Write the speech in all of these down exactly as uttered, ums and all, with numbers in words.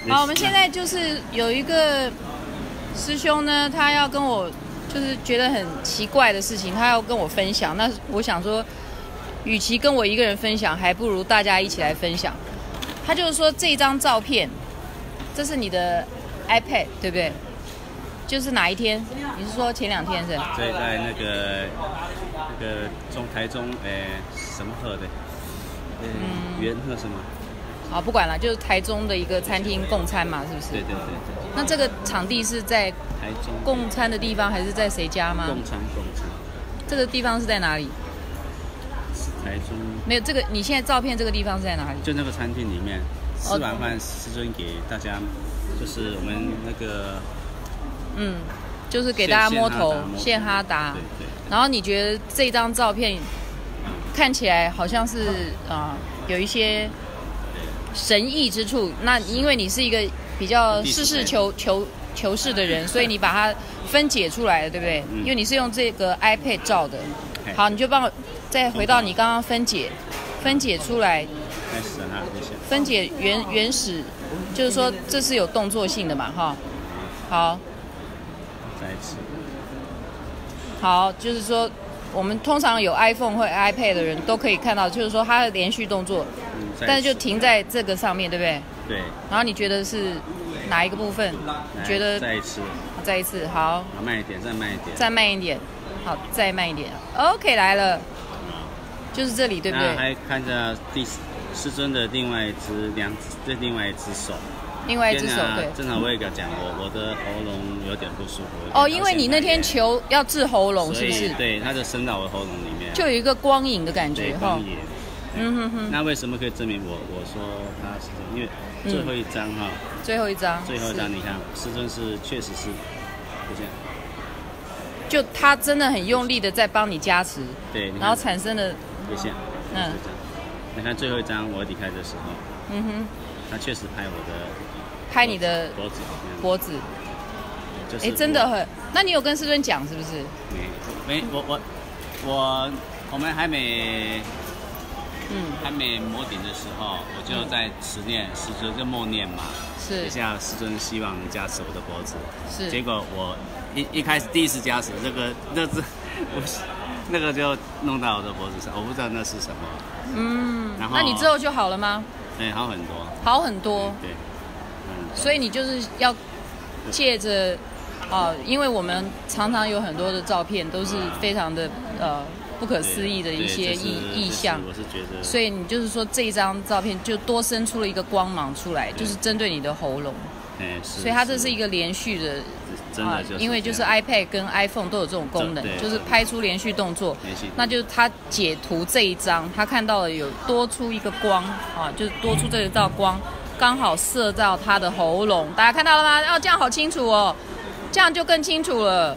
好，我们现在就是有一个师兄呢，他要跟我就是觉得很奇怪的事情，他要跟我分享。那我想说，与其跟我一个人分享，还不如大家一起来分享。他就是说这张照片，这是你的 iPad 对不对？就是哪一天？你是说前两天是？ 对，在那个那个中台中诶、呃、什么河的，呃、嗯，元河什么？ 好，不管了，就是台中的一个餐厅共餐嘛，是不是？ 对对对对。 那这个场地是在台中共餐的地方，还是在谁家吗？ 共餐共餐。 这个地方是在哪里？ 台中。 没有这个，你现在照片这个地方是在哪里？ 就那个餐厅里面，吃完饭师尊给大家，就是我们那个， 嗯，就是给大家摸头，献哈达。 对对。 然后你觉得这张照片看起来好像是啊、呃、有一些神异之处。那因为你是一个比较实事求求求是的人，所以你把它分解出来了，对不对？嗯、因为你是用这个 iPad 照的。好，你就帮我再回到你刚刚分解，分解出来。 开始了， 分解原原始，就是说这是有动作性的嘛，哈。好。 再一次。 好，就是说我们通常有 iPhone 或 iPad 的人都可以看到，就是说它的连续动作，嗯、但是就停在这个上面，对不对？ 对。 然后你觉得是哪一个部分？你觉得？ 再一次。 再一次，好。 慢一点，再慢一点。 再慢一点。好，再慢一点。OK， 来了。就是这里，对不对？ 还看着第师尊的另外一只两只，另外一只手。 另外一只手，对。 正好我也跟讲，我我的喉咙有点不舒服。 哦，因为你那天求要治喉咙，是不是？ 对，它就伸到我的喉咙里面， 就有一个光影的感觉， 哈。光影。 嗯哼哼。 那为什么可以证明我我说他是因为最后一张哈？ 最后一张。 最后一张，你看师尊是确实是这样。 就他真的很用力的在帮你加持， 对， 然后产生了， 谢谢，嗯，你看最后一张我离开的时候，嗯哼，他确实拍我的， 拍你的脖子， 脖子，哎，真的很，那你有跟师尊讲是不是？ 没，没，我我我我们还没，嗯，还没摸顶的时候，我就在持念师尊就默念嘛，是，等下师尊希望能加持我的脖子，是，结果我。一一开始第一次加持，这个那只不是那个就弄到我的脖子上，我不知道那是什么。嗯，然后那你之后就好了吗？ 对，好很多， 好很多。 对，嗯， 所以你就是要借着啊、呃，因为我们常常有很多的照片都是非常的呃不可思议的一些意意象， 我是觉得， 所以你就是说这一张照片就多生出了一个光芒出来，就是针对你的喉咙。 哎，是。 所以它这是一个连续的。 啊， 因为就是 iPad 跟 iPhone 都有这种功能，就是拍出连续动作，那就是他解图这一张，他看到了有多出一个光啊，就是多出这一道光，刚好射到他的喉咙，大家看到了吗？哦，这样好清楚哦，这样就更清楚了。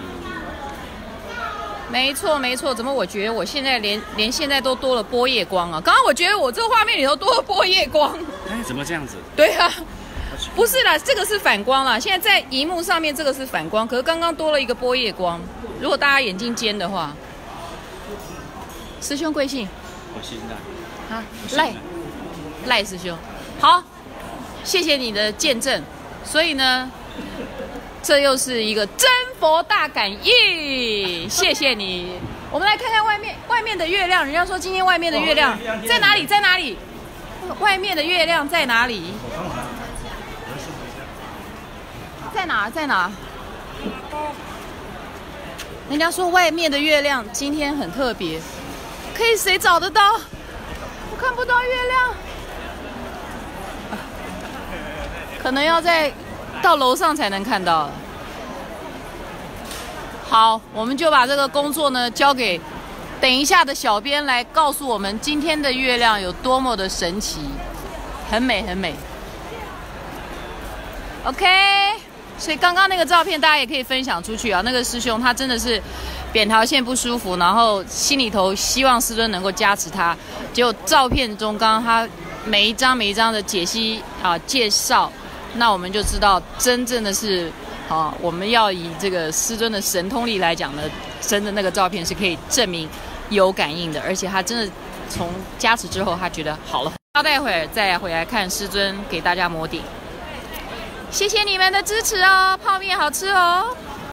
没错没错，怎么我觉得我现在连连现在都多了波叶光啊？刚刚我觉得我这个画面里头多了波叶光。 哎，怎么这样子？ 对啊。不是啦，这个是反光啦。现在在荧幕上面这个是反光，可是刚刚多了一个波叶光。如果大家眼睛尖的话，师兄贵姓？ 我姓赖。 啊，赖赖师兄，好，谢谢你的见证。所以呢，这又是一个真佛大感应，谢谢你。我们来看看外面外面的月亮。人家说今天外面的月亮在哪里？在哪里？外面的月亮在哪里？在哪？在哪？人家说外面的月亮今天很特别，可以谁找得到？我看不到月亮，可能要在到楼上才能看到。好，我们就把这个工作呢交给等一下的小编来告诉我们今天的月亮有多么的神奇，很美很美。OK。所以刚刚那个照片大家也可以分享出去啊。那个师兄他真的是扁桃腺不舒服，然后心里头希望师尊能够加持他，结果照片中刚刚他每一张每一张的解析啊介绍，那我们就知道真正的是啊，我们要以这个师尊的神通力来讲呢，真的那个照片是可以证明有感应的，而且他真的从加持之后他觉得好了。那待会儿再回来看师尊给大家摩顶。 谢谢你们的支持哦，泡面好吃哦。